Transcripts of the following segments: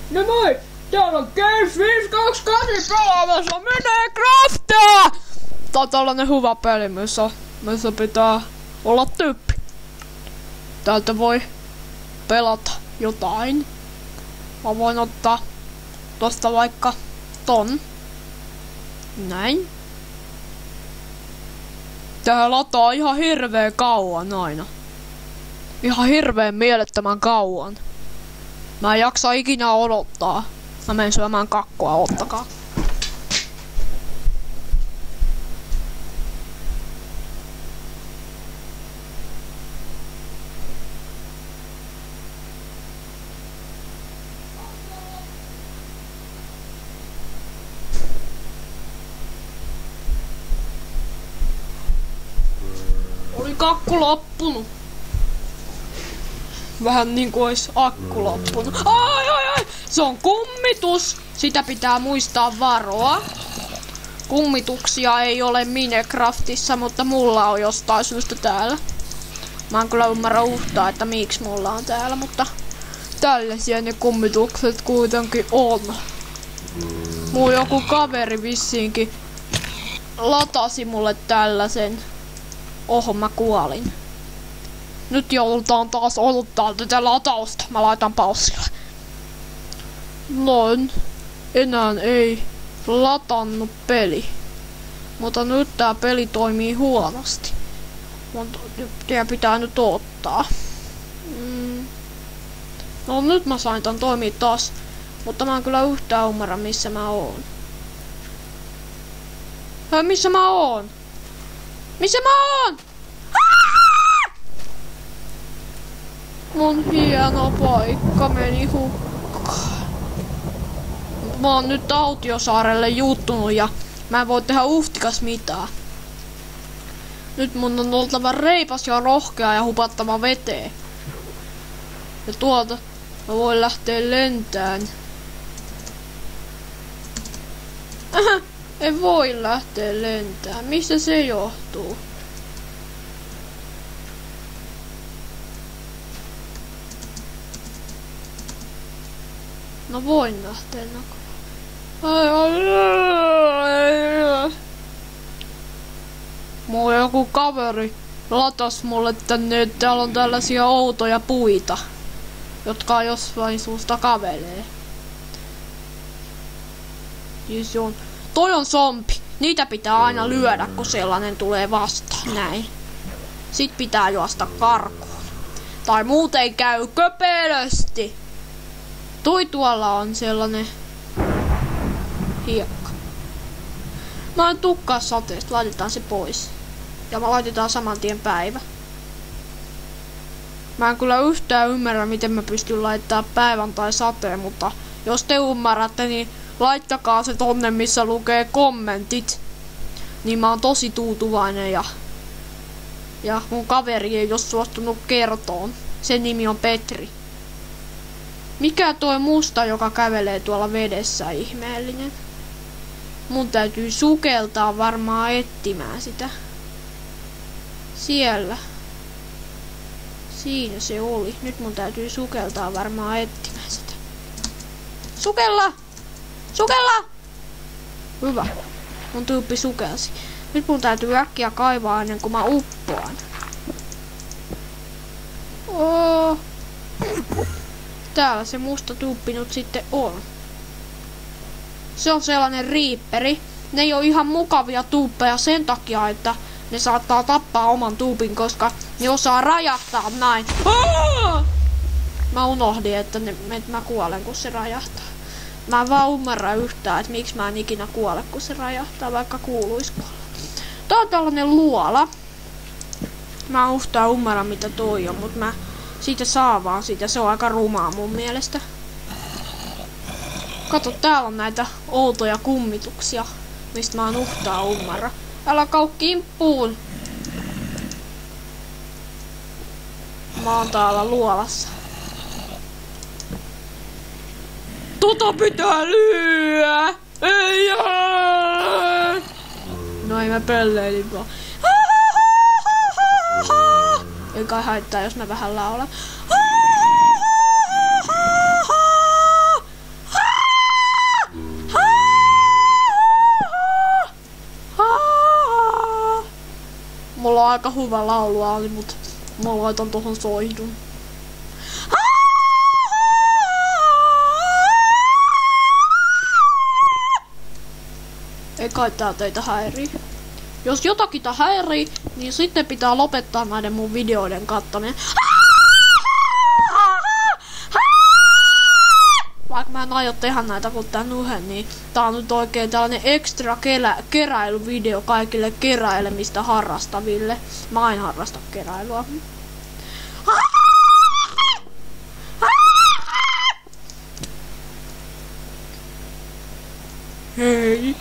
No moi! Täällä on Games 528 pelaamassa Minecraftia! Tää on tällainen hyvä peli, missä pitää olla tyyppi. Täältä voi pelata jotain. Mä voin ottaa tosta vaikka ton. Näin. Tää lataa ihan hirveen kauan aina. Ihan hirveen mielettömän kauan. Mä en jaksa ikinä odottaa. Mä menen syömään kakkua, ottakaa. Oli kakku loppunut. Vähän niinku ois akku loppunut. Ai! Se on kummitus! Sitä pitää muistaa varoa. Kummituksia ei ole Minecraftissa, mutta mulla on jostain syystä täällä. Mä en kyllä ymmärrä yhtään, että miksi mulla on täällä, mutta tällaisia ne kummitukset kuitenkin on. Mun joku kaveri vissiinkin latasi mulle tällaisen. Oho, mä kuolin. Nyt joudutaan taas odottaa tätä latausta. Mä laitan paussille. Noin. Enää ei latannut peli. Mutta nyt tää peli toimii huonosti. Tää pitää nyt odottaa. No nyt mä sain tän toimii taas. Mutta mä en kyllä yhtään ymmärrä missä mä oon. Missä mä oon? Missä mä oon? Mun hieno paikka meni hukkaan. Mä oon nyt Autiosaarelle juuttunut ja mä en voi tehdä uhtikas mitään. Nyt mun on oltava reipas ja rohkea ja hupattava veteen. Ja tuolta mä voin lähteä lentään. En voi lähteä lentään. Mistä se johtuu? No voin lähteä Mulla joku kaveri latas mulle tänne, että täällä on tällaisia outoja puita, jotka jossain suusta kävelee. Toi on zombi. Niitä pitää aina lyödä, kun sellainen tulee vastaan. Näin. Sit pitää juosta karkuun. Tai muuten käy köpelösti. Tuolla on sellainen hiekka. Mä en tukkaa sateesta. Laitetaan se pois. Ja mä laitetaan saman tien päivä. Mä en kyllä yhtään ymmärrä, miten mä pystyn laittaa päivän tai sateen, mutta jos te ymmärrätte, niin laittakaa se tonne, missä lukee kommentit. Niin mä oon tosi tuutuvainen ja mun kaveri ei oo suostunut kertoon. Sen nimi on Petri. Mikä toi musta, joka kävelee tuolla vedessä, ihmeellinen? Mun täytyy sukeltaa varmaan etsimään sitä. Siellä. Siinä se oli. Nyt mun täytyy sukeltaa varmaan etsimään sitä. Sukella! Sukella! Hyvä. Mun tyyppi sukelsi. Nyt mun täytyy äkkiä kaivaa ennen kuin mä uppoan. Täällä se musta tyyppi nyt sitten on. Se on sellainen riipperi. Ne ei oo ihan mukavia tuuppeja sen takia, että ne saattaa tappaa oman tuupin, koska ne osaa rajahtaa näin. Mä unohdin, että mä kuolen kun se rajahtaa. Mä en vaan ymmärrä yhtään, että miksi mä en ikinä kuole kun se rajahtaa, vaikka kuuluis kuolla. Tää on tällainen luola. Mä en yhtään ymmärrä mitä toi on, mut mä siitä saa vaan siitä. Se on aika rumaa mun mielestä. Kato, täällä on näitä outoja kummituksia, mistä mä en yhtään ymmärrä. Älä kau kimppuun. Mä oon täällä luolassa. Tota pitää lyödä! Ei jää! No ei mä pelleilin vaan. Ei kai haittaa jos mä vähän laulan. aika hyvä lauluääni, mut mä laitan tohon soihdun. Ei kai tää teitä häirii. Jos jotakin häirii, niin sitten pitää lopettaa näiden mun videoiden kattaminen. Vaikka mä en aio tehdä näitä kun tän yhden, niin tää on nyt oikein tällainen extra keräilyvideo kaikille keräilemistä harrastaville. Mä en harrasta keräilyä. Hei,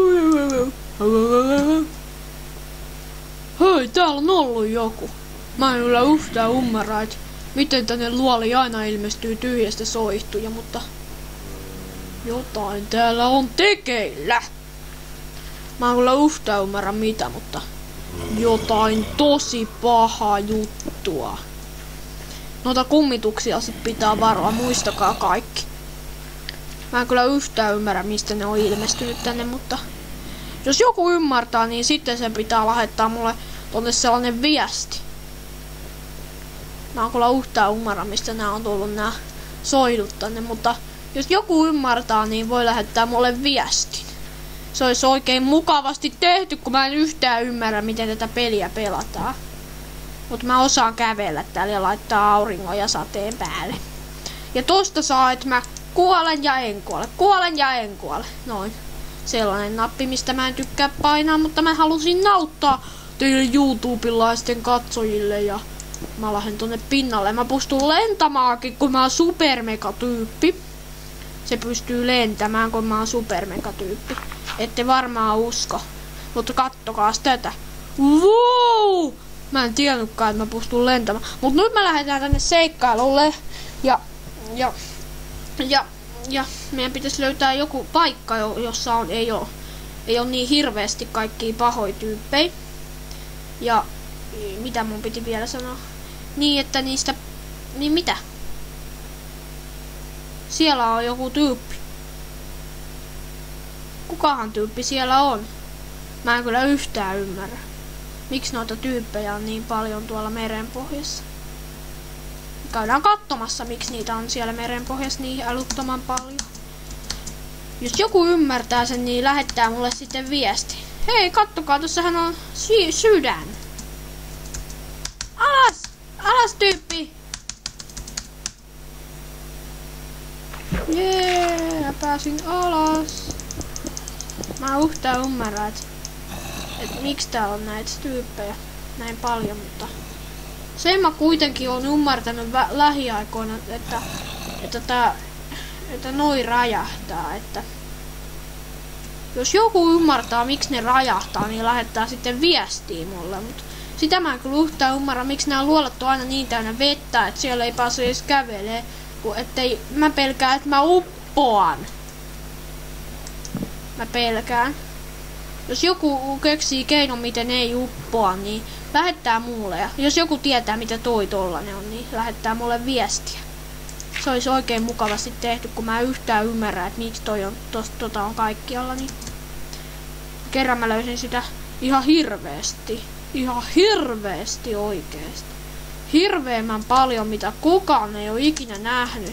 hei, täällä on ollut joku. Mä en kyllä yhtään ymmärrä, että miten tänne luoli aina ilmestyy tyhjästä soihtuja, mutta jotain täällä on tekeillä. Mä en kyllä yhtään ymmärrä mitä, mutta jotain tosi pahaa juttua. Noita kummituksia sit pitää varoa, muistakaa kaikki. Mä en kyllä yhtään ymmärrä, mistä ne on ilmestynyt tänne, mutta jos joku ymmärtää, niin sitten sen pitää lähettää mulle tonne sellainen viesti. Mä en kyllä yhtään ymmärrä, mistä nää on tullut nää soidut tänne, mutta jos joku ymmärtää, niin voi lähettää mulle viestin. Se olisi oikein mukavasti tehty, kun mä en yhtään ymmärrä, miten tätä peliä pelataan. Mutta mä osaan kävellä täällä ja laittaa auringon ja sateen päälle. Ja tosta saa, että mä kuolen ja en kuole, kuolen ja en kuole. Noin. Sellainen nappi, mistä mä en tykkää painaa, mutta mä halusin nauttaa teille YouTubelaisten katsojille ja mä lähden tonne pinnalle. Mä pystyn lentämaankin, kun mä oon supermegatyyppi. Se pystyy lentämään, kun mä oon supermegatyyppi. Ette varmaan usko. Mutta kattokaas tätä. Wow! Mä en tiennytkään, että mä pystyn lentämään. Mut nyt me lähdetään tänne seikkailulle. Ja meidän pitäisi löytää joku paikka, jossa ei ole niin hirveästi kaikkia pahoja tyyppejä. Ja mitä mun piti vielä sanoa? Niin, että niistä... Niin mitä? Siellä on joku tyyppi. Kukahan tyyppi siellä on? Mä en kyllä yhtään ymmärrä. Miksi noita tyyppejä on niin paljon tuolla merenpohjassa? Käydään katsomassa, miksi niitä on siellä merenpohjassa niin älyttömän paljon. Jos joku ymmärtää sen, niin lähettää mulle sitten viesti. Hei, kattokaa, tossahan on sydän. Alas! Alas, tyyppi! Jee, pääsin alas. Mä en yhtään ymmärrä, että miksi täällä on näitä tyyppejä näin paljon, mutta sen mä kuitenkin on ymmärtänyt lähiaikoina, että noi räjähtää, että jos joku ymmärtää, miksi ne räjähtää, niin lähettää sitten viestiä mulle, mutta sitä mä en kyllä yhtään ymmärrä, miksi nämä luolat on aina niin täynnä vettä, että siellä ei pääse edes kävelee, kun ettei mä pelkään, että mä uppoan. Mä pelkään. Jos joku keksii keinon, miten ei uppoa, niin lähettää mulle. Ja jos joku tietää, mitä toi tollanen on, niin lähettää mulle viestiä. Se olisi oikein mukavasti tehty, kun mä en yhtään ymmärrä, että miksi toi on, tota on kaikkialla. Niin kerran mä löysin sitä ihan hirveesti. Ihan hirveesti oikeesti. Hirveemmän paljon, mitä kukaan ei ole ikinä nähnyt.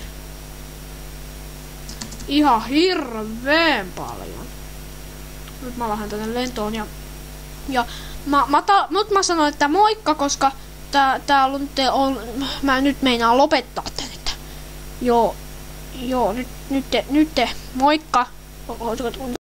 Ihan hirveän paljon. Nyt mä lähden tänne lentoon ja nyt mä sanoin, että moikka, koska tää on, mä nyt meinaan lopettaa tän, että joo, nyt moikka.